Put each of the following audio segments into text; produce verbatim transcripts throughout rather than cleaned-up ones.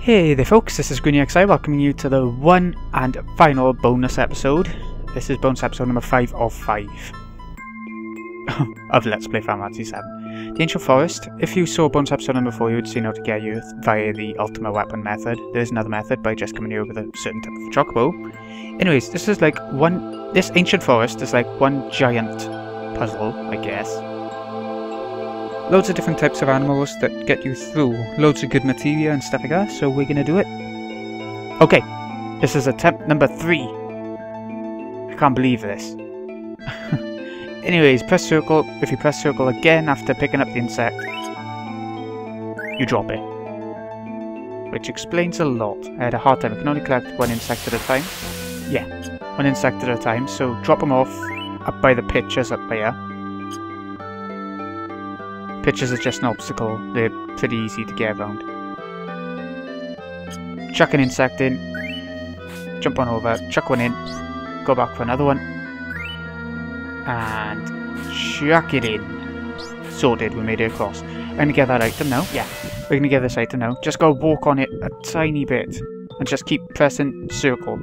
Hey there folks, this is GreenyXI welcoming you to the one and final bonus episode. This is bonus episode number five of five of Let's Play Final Fantasy seven. The Ancient Forest, if you saw bonus episode number four you would see how to get you via the Ultimate Weapon method. There's another method by just coming here with a certain type of chocobo. Anyways, this is like one, this Ancient Forest is like one giant puzzle, I guess. Loads of different types of animals that get you through. Loads of good materia and stuff like that, so we're gonna do it. Okay, this is attempt number three. I can't believe this. Anyways, press circle. If you press circle again after picking up the insect, you drop it. Which explains a lot. I had a hard time. I can only collect one insect at a time. Yeah, one insect at a time, so drop them off up by the pitchers up there. Pitchers are just an obstacle, they're pretty easy to get around. Chuck an insect in, jump on over, chuck one in, go back for another one, and chuck it in. Sorted, we made it across. I'm gonna get that item now, yeah, we're gonna get this item now. Just gotta walk on it a tiny bit, and just keep pressing circle.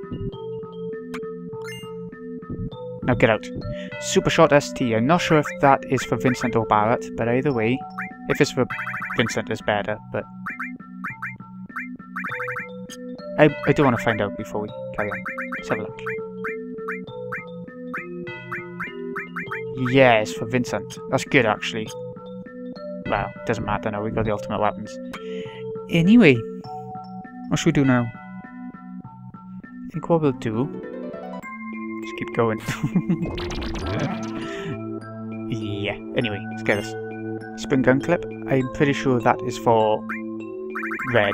Now get out. Super Shot S T. I'm not sure if that is for Vincent or Barret, but either way, if it's for Vincent it's better, but I, I do want to find out before we carry on. Let's have a look. Yeah, it's for Vincent. That's good actually. Well, doesn't matter now, we got the ultimate weapons. Anyway, what should we do now? I think what we'll do, just keep going. Yeah, anyway, let's get this. Spring gun clip. I'm pretty sure that is for red.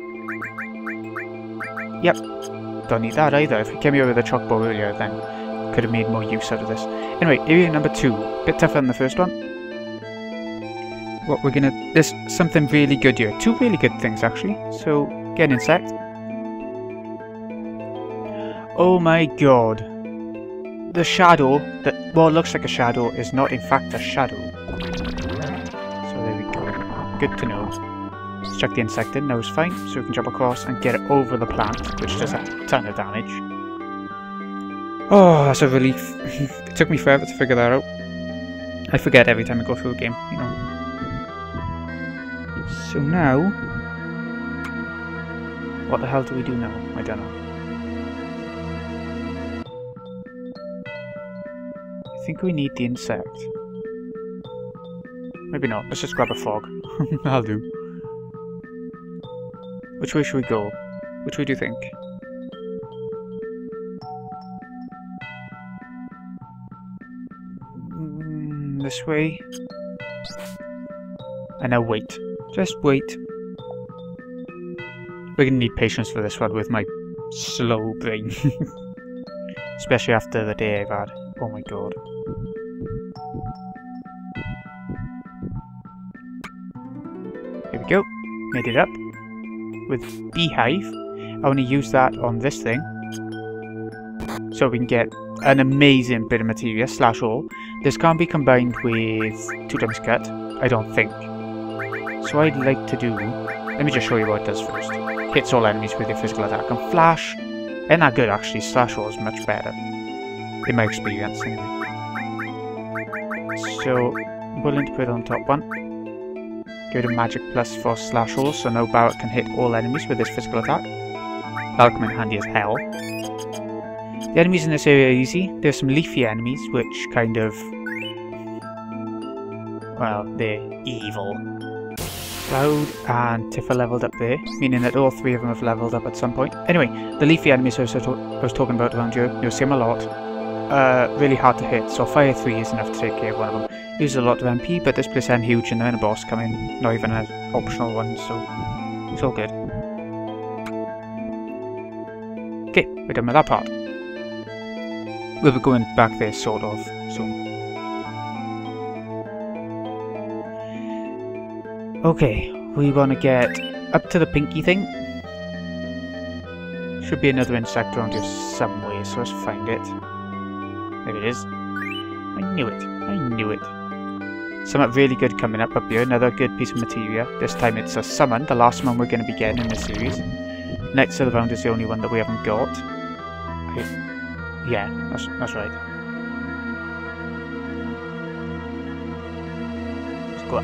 Yep, don't need that either. If we came here with a chocobo earlier, then could have made more use out of this. Anyway, area number two. Bit tougher than the first one. What we're gonna... There's something really good here. Two really good things, actually. So, get an insect. Oh my god. The shadow, that what looks like a shadow, is not in fact a shadow. So there we go. Good to know. Let's chuck the insect in, now it's fine, so we can jump across and get it over the plant, which does a ton of damage. Oh, that's a relief. It took me forever to figure that out. I forget every time I go through a game, you know. So now... what the hell do we do now? I don't know. I think we need the insect. Maybe not. Let's just grab a frog. That'll do. Which way should we go? Which way do you think? Mm, this way. And now wait. Just wait. We're gonna need patience for this one with my slow brain. Especially after the day I've had. Oh my god. Here we go. Made it up. With Beehive. I want to use that on this thing. So we can get an amazing bit of materia, slash all. This can't be combined with two times cut, I don't think. So I'd like to do... Let me just show you what it does first. Hits all enemies with your physical attack. And flash... Ain't that good actually, slash all is much better. In my experience, anyway. So, I'm willing to put it on top one. Go to magic plus for slash all, so now Barret can hit all enemies with his physical attack. That'll come in handy as hell. The enemies in this area are easy. There's some leafy enemies, which kind of... well, they're evil. Cloud and Tifa leveled up there, meaning that all three of them have leveled up at some point. Anyway, the leafy enemies I was, I was talking about around here, you'll see them a lot. Uh, really hard to hit, so Fire three is enough to take care of one of them. Uses a lot of M P, but this place ain't huge and then a boss coming, not even an optional one, so it's all good. Okay, we're done with that part. We'll be going back there sort of soon. Okay, we want to get up to the pinky thing. Should be another insect around here somewhere, so let's find it. There it is. I knew it. I knew it. Something really good coming up up here, another good piece of materia. This time it's a summon, the last one we're going to be getting in this series. Knights of the Round is the only one that we haven't got. I, yeah, that's, that's right. Let's go up.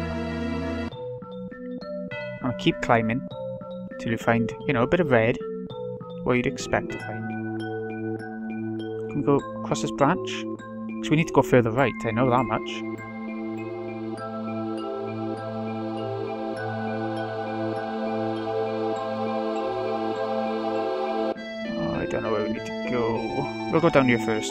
I'll keep climbing till you find, you know, a bit of red. What you'd expect to find. Can we go across this branch? Because we need to go further right, I know that much. Oh, I don't know where we need to go. We'll go down here first.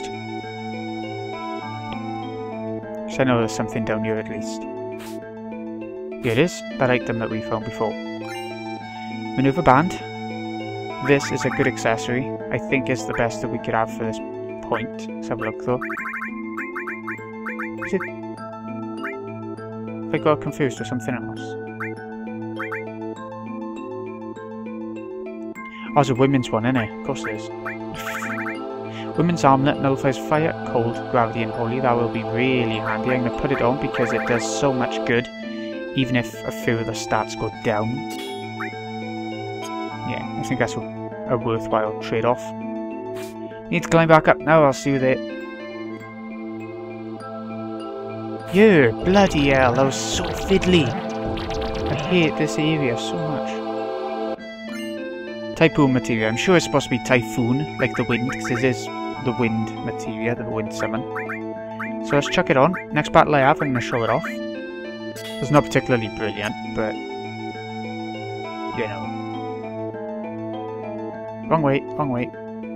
Because I know there's something down here at least. Here it is, that item that we found before. Maneuver band. This is a good accessory. I think is the best that we could have for this point. Let's have a look though. Is it... I got confused with something else. Oh, it's a women's one, isn't it? Of course it is. Women's armlet nullifies fire, cold, gravity and holy. That will be really handy. I'm going to put it on because it does so much good. Even if a few of the stats go down. Yeah, I think that's a, a worthwhile trade-off. Need to climb back up now, I'll see you there. Yeah, bloody hell, that was so fiddly. I hate this area so much. Typhoon materia, I'm sure it's supposed to be typhoon, like the wind, because it is the wind materia, the wind summon. So let's chuck it on. Next battle I have, I'm going to show it off. It's not particularly brilliant, but... you know. Wrong way, wrong way.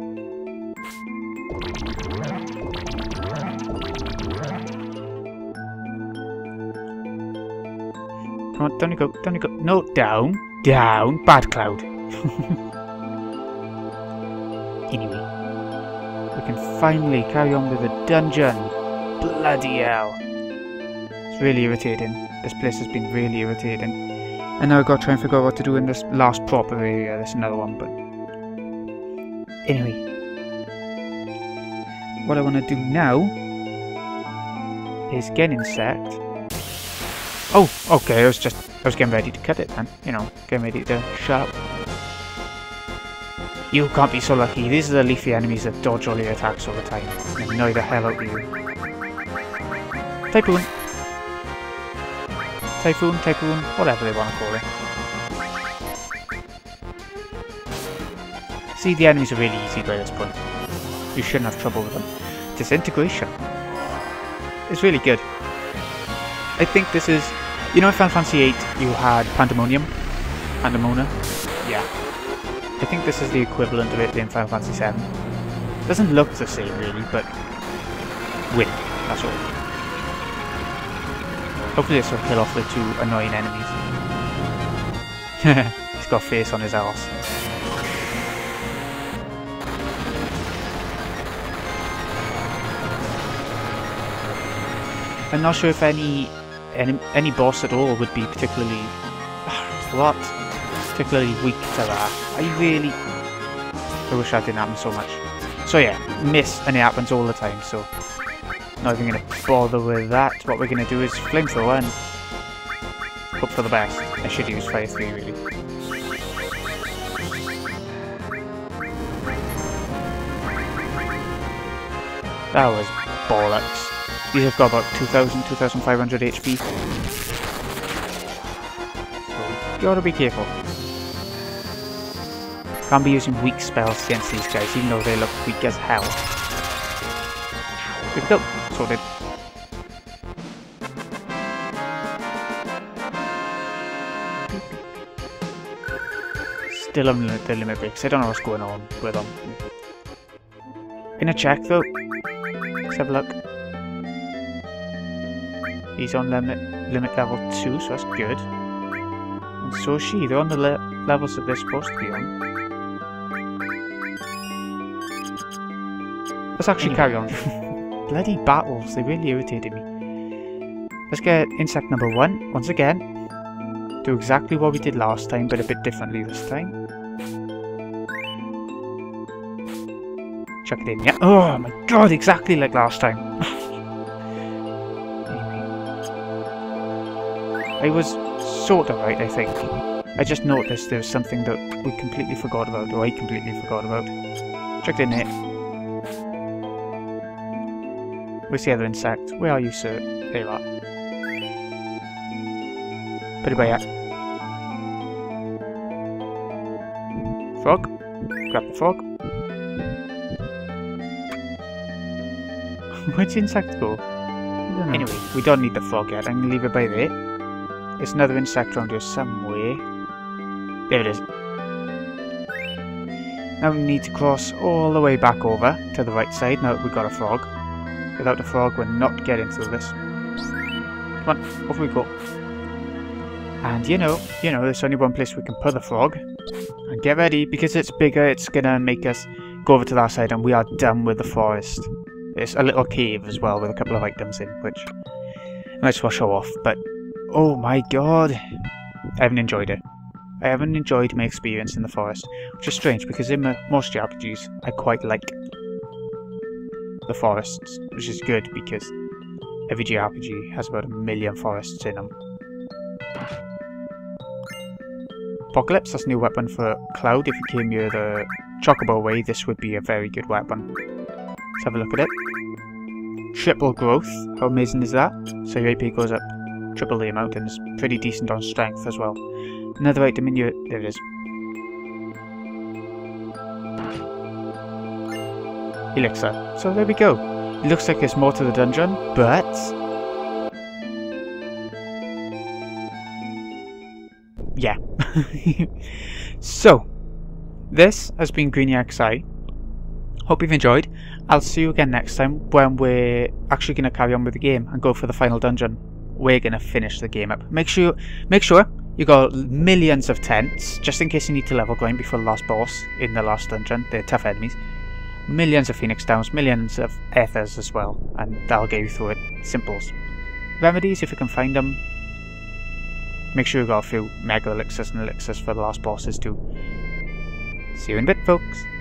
Come on, down you go, down you go. No, down, down, bad cloud. Anyway, we can finally carry on with the dungeon. Bloody hell. It's really irritating. This place has been really irritating. And now I've got to try and figure out what to do in this last proper area. There's another one, but... anyway. What I want to do now is get insect. Oh, okay, I was just, I was getting ready to cut it then. You know, getting ready to shut up. You can't be so lucky. These are the leafy enemies that dodge all your attacks all the time. And annoy the hell out of you. Typhoon. Typhoon, Typhoon, whatever they want to call it. See, the enemies are really easy by this point. You shouldn't have trouble with them. Disintegration. It's really good. I think this is... you know in Final Fantasy eight you had Pandemonium? Pandemona? Yeah. I think this is the equivalent of it in Final Fantasy seven. Doesn't look the same really, but... win, that's all. Hopefully this will kill off the two annoying enemies. He's got a face on his arse. I'm not sure if any, any any boss at all would be particularly... what? Particularly weak to that. I really... I wish that didn't happen so much. So yeah, miss, and it happens all the time, so... not even going to bother with that. What we're going to do is flamethrower and hope for the best. I should use Fire three really. That was bollocks. These have got about two thousand, two thousand five hundred H P. So, you gotta be careful. Can't be using weak spells against these guys, even though they look weak as hell. Good kill. Sorted. Still on the limit breaks. I don't know what's going on with them. Gonna check though. Let's have a look. He's on limit limit level two, so that's good. And so is she. They're on the le levels that they're supposed to be on. Let's actually carry on. Bloody battles, they really irritated me. Let's get insect number one, once again. Do exactly what we did last time, but a bit differently this time. Chuck it in, yeah. Oh my god, exactly like last time. Anyway. I was sort of right, I think. I just noticed there was something that we completely forgot about, or I completely forgot about. Checked in it. Where's the other insect? Where are you, sir? There you are. Put it by here. Frog. Grab the frog. Where'd the insect go? Anyway, we don't need the frog yet. I'm going to leave it by there. There's another insect around here somewhere. There it is. Now we need to cross all the way back over to the right side now that we've got a frog. Without a frog, we're not getting through this. Come on, off we go. And you know, you know, there's only one place we can put the frog. And get ready, because it's bigger, it's gonna make us go over to that side and we are done with the forest. There's a little cave as well with a couple of items in, which I might as well show off, but oh my god, I haven't enjoyed it. I haven't enjoyed my experience in the forest, which is strange because in most J R P Gs I quite like the forests, which is good because every J R P G has about a million forests in them. Apocalypse, that's a new weapon for Cloud. If you came near the Chocobo way, this would be a very good weapon. Let's have a look at it. Triple growth, how amazing is that? So your A P goes up triple the amount and is pretty decent on strength as well. Another item in your... there it is. Elixir. So there we go. It looks like there's more to the dungeon, but... yeah. So, this has been GreenyXI. Hope you've enjoyed. I'll see you again next time when we're actually going to carry on with the game and go for the final dungeon. We're going to finish the game up. Make sure, make sure you got millions of tents, just in case you need to level grind before the last boss in the last dungeon. They're tough enemies. Millions of Phoenix Downs, millions of Ethers as well, and that'll get you through it. Simples. Remedies, if you can find them. Make sure you got a few Mega Elixirs and Elixirs for the last bosses too. See you in a bit, folks.